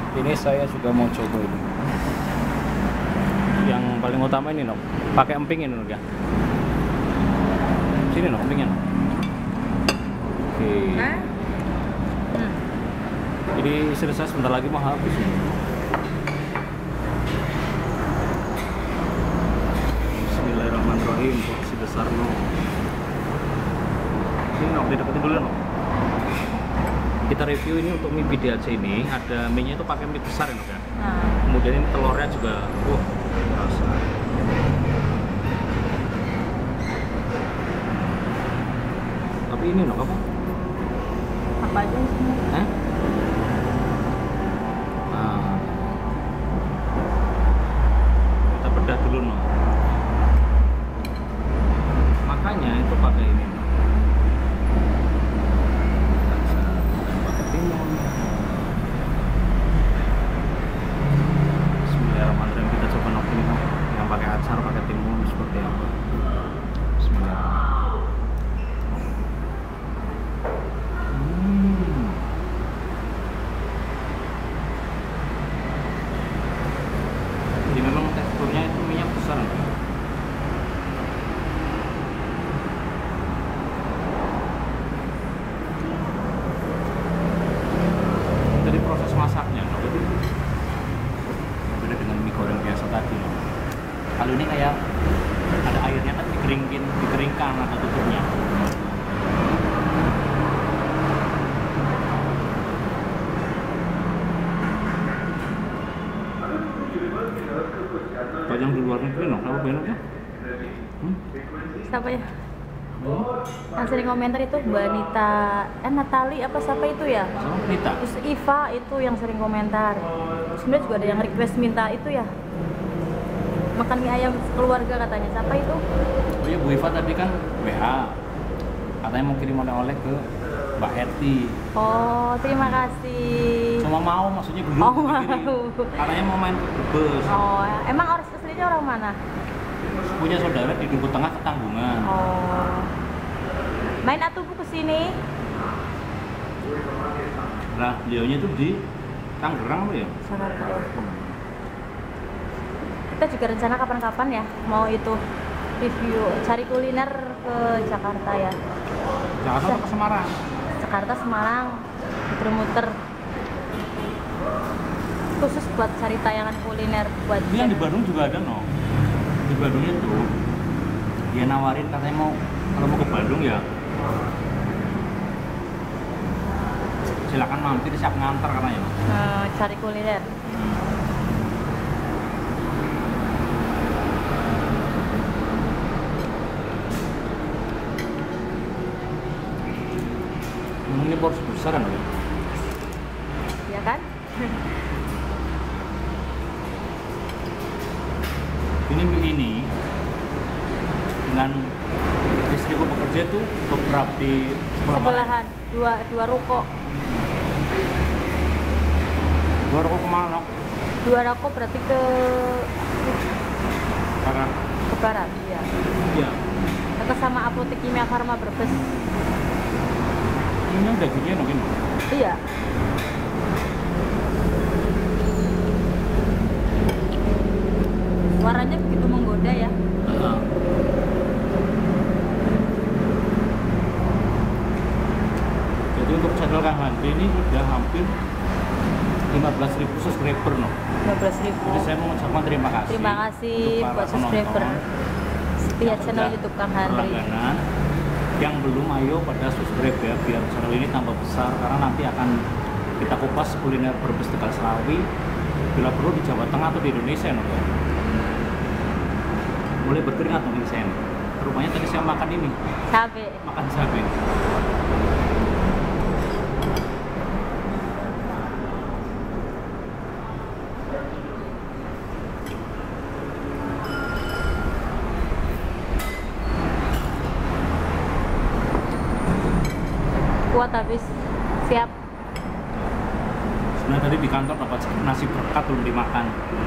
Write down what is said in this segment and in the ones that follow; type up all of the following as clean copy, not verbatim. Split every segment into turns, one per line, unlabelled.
Ini saya juga mau coba ini. Yang paling utama ini, Nok. Pakai emping ini, Nok ya. Sini, Nok, empingnya, Nok. Oke. Jadi selesai sebentar lagi mau habis ini. Bismillahirrahmanirrahim. Porsi besar, Nok. Ini, Nok, dideketin dulu, Nok. Kita review ini untuk mie PDAC ini, ada mie-nya itu pakai mie besar ya, Nok ya. Kemudian ini telurnya juga rasa. Tapi ini, Nok, apa?
Apa aja sih?
Hah? Nah. Kita bedah dulu, Nok. Makanya itu pakai ini, Nok. Bismillahirrahmanirrahim, kita coba nok ini, Nok. Yang pakai acar, pakai timun seperti apa. Bismillahirrahmanirrahim. Jadi memang teksturnya itu minyak besar, Nok. Jadi proses masaknya, Nok, itu beda dengan mie goreng biasa tadi, Nok. Kalau ini kayak ada airnya tapi dikeringkan ada tutupnya. Kalau yang di luar negeri, Nok, apa benoknya?
Siapa ya? Yang sering komentar itu Mbak Nita, Natali apa siapa itu ya?
Sama Nita.
Terus Iva itu yang sering komentar. Sebenarnya juga ada yang request minta itu ya. Makan mie ayam keluarga katanya. Siapa itu?
Oh iya, Bu Iva tadi kan WA. Katanya mau kirim oleh-oleh ke Mbak Eti.
Oh, terima kasih.
Cuma mau, maksudnya belum
Oh,
dikirim.
mau.
Katanya mau main ke Brebes.
Oh, emang orang aslinya orang mana?
Punya saudara di Duku Tengah, Ketanggungan.
Oh. Main atuh Bu kesini.
Nah, beliaunya itu di Tangerang apa ya?
Jakarta ya. Kita juga rencana kapan-kapan ya mau itu review cari kuliner ke Jakarta ya.
Jakarta atau ke Semarang?
Jakarta, Semarang, muter-muter khusus buat cari tayangan kuliner buat
Ini yang di Bandung juga ada, no. Di Bandung itu dia nawarin katanya mau kalau mau ke Bandung ya silakan mampir, siap ngantar katanya.
cari kuliner.
Ini porsi besar kan?
Ya kan?
Ini mie ini dengan istriku bekerja tuh beberapa di
Sebelahan dua ruko.
Dua ruko kemana?
Dua ruko berarti ke
Karena
barat, ya.
ya
Dekat sama apotek Kimia Farma Brebes.
ini dagingnya mungkin.
Iya. Warnanya begitu menggoda ya.
Jadi untuk channel Kang Handri ini udah hampir 15.000 subscriber, no.
15.000.
Jadi saya mau mengucapkan terima kasih.
Terima kasih
untuk para
buat subscriber.
penonton
Lihat
yang
channel
sudah
YouTube Kang Handri.
berlangganan. Yang belum, ayo pada subscribe ya biar channel ini tambah besar, karena nanti akan kita kupas kuliner Brebes Tegal Selawi bila perlu di Jawa Tengah atau di Indonesia, no. Mulai berkeringat nih saya. Rupanya tadi saya makan ini,
Cabe.
makan cabai.
Kuat habis. Siap.
Sebenarnya tadi di kantor dapat nasi berkat belum dimakan.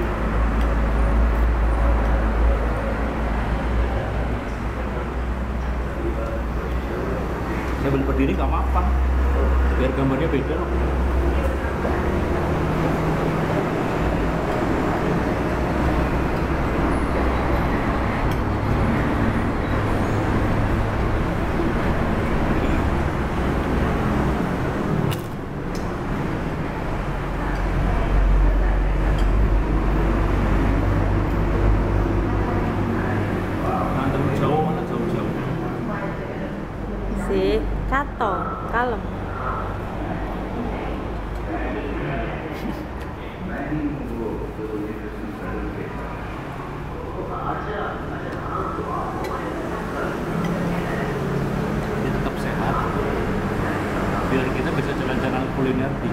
Saya beli berdiri nggak apa-apa, biar gambarnya beda loh.
Kato, kalem.
Jadi tetap sehat biar kita bisa jalan-jalan kuliner di